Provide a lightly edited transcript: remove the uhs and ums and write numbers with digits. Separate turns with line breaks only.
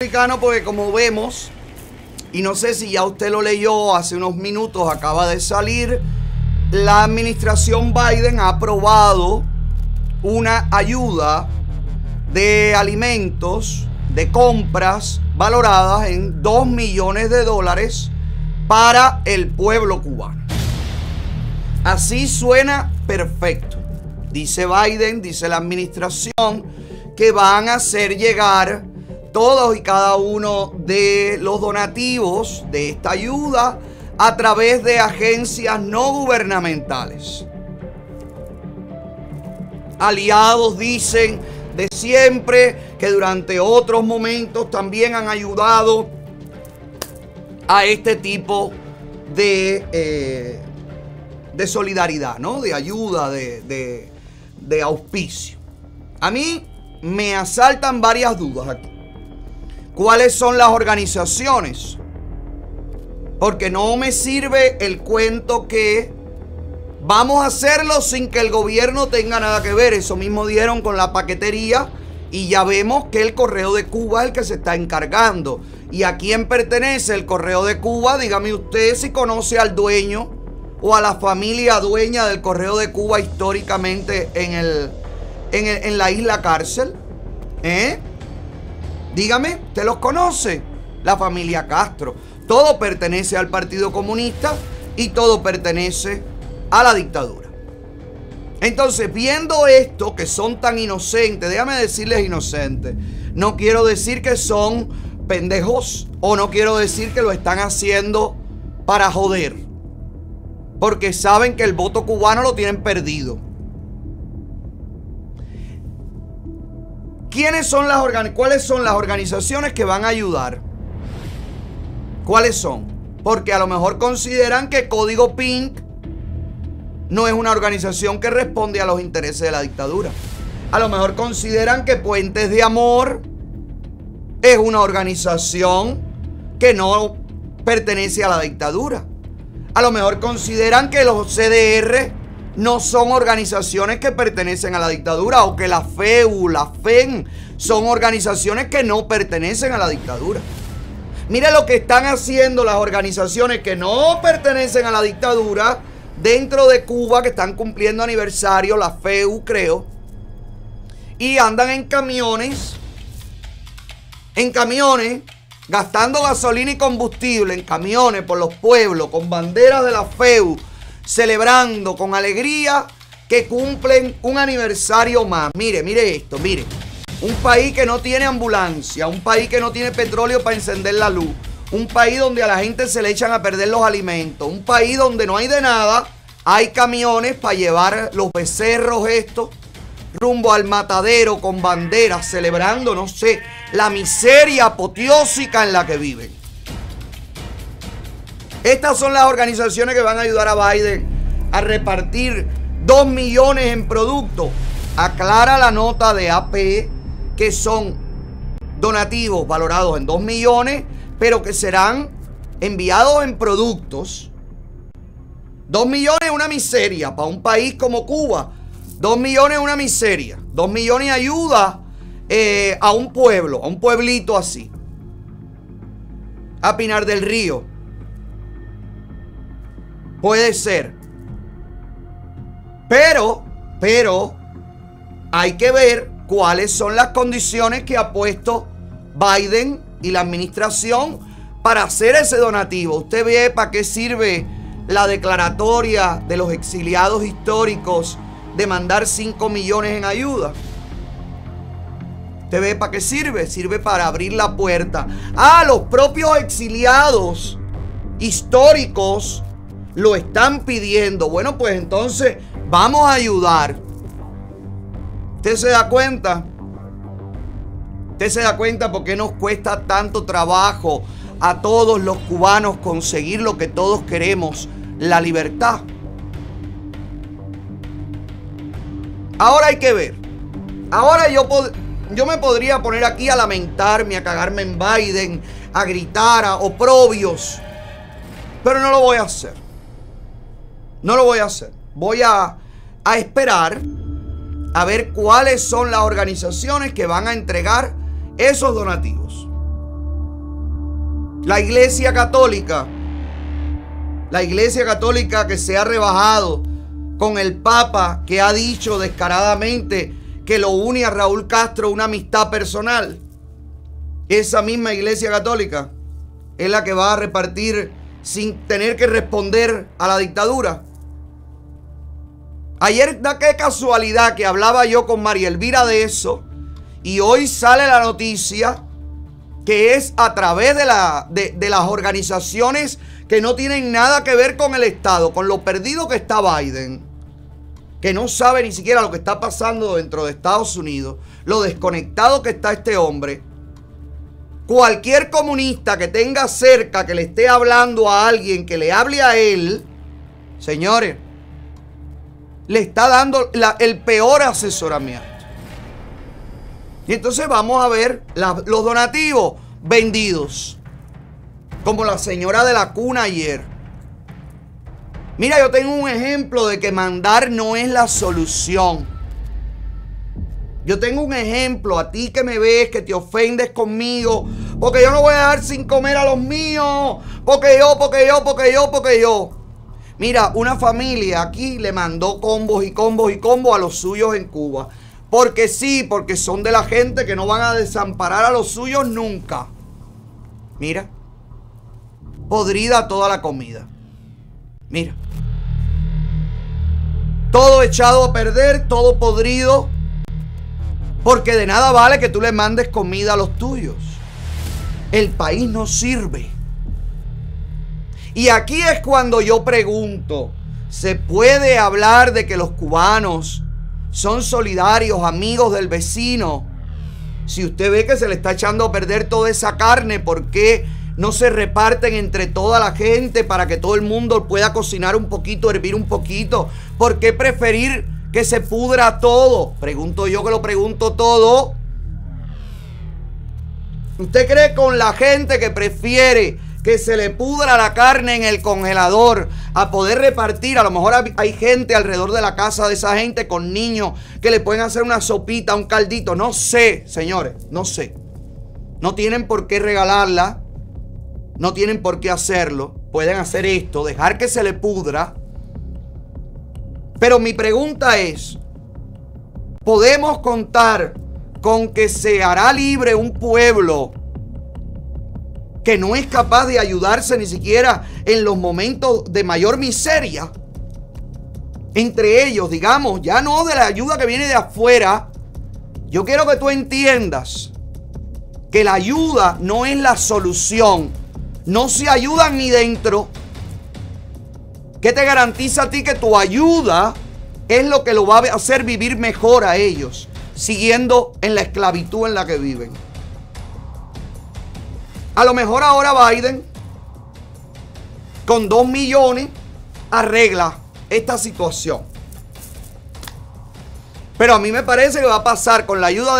americano porque como vemos, y no sé si ya usted lo leyó hace unos minutos, acaba de salir, la administración Biden ha aprobado una ayuda de alimentos, de compras valoradas en $2 millones para el pueblo cubano. Así suena perfecto. Dice Biden, dice la administración, que van a hacer llegar todos y cada uno de los donativos de esta ayuda a través de agencias no gubernamentales. Aliados, dicen, de siempre, que durante otros momentos también han ayudado a este tipo de solidaridad, ¿no? De ayuda, de auspicio. A mí me asaltan varias dudas aquí. ¿Cuáles son las organizaciones? Porque no me sirve el cuento que vamos a hacerlo sin que el gobierno tenga nada que ver. Eso mismo dieron con la paquetería y ya vemos que el Correo de Cuba es el que se está encargando. ¿Y a quién pertenece el Correo de Cuba? Dígame usted si conoce al dueño o a la familia dueña del Correo de Cuba históricamente en la isla Cárcel. Dígame, ¿usted los conoce? La familia Castro. Todo pertenece al Partido Comunista y todo pertenece a la dictadura. Entonces, viendo esto, que son tan inocentes, déjame decirles inocentes, no quiero decir que son pendejos o no quiero decir que lo están haciendo para joder, porque saben que el voto cubano lo tienen perdido. ¿Cuáles son las organizaciones que van a ayudar? ¿Cuáles son? Porque a lo mejor consideran que Código Pink no es una organización que responde a los intereses de la dictadura. A lo mejor consideran que Puentes de Amor es una organización que no pertenece a la dictadura. A lo mejor consideran que los CDR no son organizaciones que pertenecen a la dictadura, o que la FEU, la FEN son organizaciones que no pertenecen a la dictadura. Mire lo que están haciendo las organizaciones que no pertenecen a la dictadura dentro de Cuba, que están cumpliendo aniversario, la FEU creo, y andan en camiones, gastando gasolina y combustible en camiones por los pueblos, con banderas de la FEU, celebrando con alegría que cumplen un aniversario más. Mire esto, mire. Un país que no tiene ambulancia, un país que no tiene petróleo para encender la luz, un país donde a la gente se le echan a perder los alimentos, un país donde no hay de nada, hay camiones para llevar los becerros estos rumbo al matadero con banderas, celebrando, no sé, la miseria apoteósica en la que viven. Estas son las organizaciones que van a ayudar a Biden a repartir 2 millones en productos. Aclara la nota de AP que son donativos valorados en 2 millones, pero que serán enviados en productos. 2 millones es una miseria para un país como Cuba. 2 millones es una miseria. 2 millones ayuda a un pueblo, a un pueblito así. A Pinar del Río. Puede ser. Pero hay que ver cuáles son las condiciones que ha puesto Biden y la administración para hacer ese donativo. Usted ve para qué sirve la declaratoria de los exiliados históricos de mandar 5 millones en ayuda. ¿Usted ve para qué sirve? Sirve para abrir la puerta. Los propios exiliados históricos lo están pidiendo. Bueno, pues entonces vamos a ayudar. ¿Usted se da cuenta? ¿Usted se da cuenta por qué nos cuesta tanto trabajo a todos los cubanos conseguir lo que todos queremos? La libertad. Ahora hay que ver. Ahora yo me podría poner aquí a lamentarme, a cagarme en Biden, a gritar, a oprobios. Pero no lo voy a hacer. No lo voy a hacer. Voy a esperar a ver cuáles son las organizaciones que van a entregar esos donativos. La Iglesia Católica que se ha rebajado con el Papa, que ha dicho descaradamente que lo une a Raúl Castro una amistad personal. Esa misma Iglesia Católica es la que va a repartir sin tener que responder a la dictadura. Ayer, qué casualidad que hablaba yo con María Elvira de eso, y hoy sale la noticia que es a través de las organizaciones que no tienen nada que ver con el Estado, con lo perdido que está Biden, que no sabe ni siquiera lo que está pasando dentro de Estados Unidos, lo desconectado que está este hombre. Cualquier comunista que tenga cerca, que le esté hablando a alguien, que le hable a él, señores, le está dando el peor asesoramiento. Y entonces vamos a ver los donativos vendidos, como la señora de la cuna ayer. Mira, yo tengo un ejemplo de que mandar no es la solución. Yo tengo un ejemplo, a ti que me ves, que te ofendes conmigo, porque yo no voy a dejar sin comer a los míos, porque yo. Mira, una familia aquí le mandó combos a los suyos en Cuba. Porque sí, porque son de la gente que no van a desamparar a los suyos nunca. Mira, podrida toda la comida. Mira, todo echado a perder, todo podrido. Porque de nada vale que tú le mandes comida a los tuyos. El país no sirve. Y aquí es cuando yo pregunto, ¿se puede hablar de que los cubanos son solidarios, amigos del vecino? Si usted ve que se le está echando a perder toda esa carne, ¿por qué no se reparten entre toda la gente para que todo el mundo pueda cocinar un poquito, hervir un poquito? ¿Por qué preferir que se pudra todo? Pregunto yo, que lo pregunto todo. ¿Usted cree con la gente que prefiere que se le pudra la carne en el congelador a poder repartir? A lo mejor hay gente alrededor de la casa de esa gente con niños que le pueden hacer una sopita, un caldito. No sé, señores, no sé. No tienen por qué regalarla. No tienen por qué hacerlo. Pueden hacer esto, dejar que se le pudra. Pero mi pregunta es, ¿podemos contar con que se hará libre un pueblo que no es capaz de ayudarse ni siquiera en los momentos de mayor miseria? Entre ellos, digamos, ya no de la ayuda que viene de afuera. Yo quiero que tú entiendas que la ayuda no es la solución. No se ayudan ni dentro. ¿Qué te garantiza a ti que tu ayuda es lo que lo va a hacer vivir mejor a ellos, siguiendo en la esclavitud en la que viven? A lo mejor ahora Biden, con 2 millones, arregla esta situación. Pero a mí me parece que va a pasar con la ayuda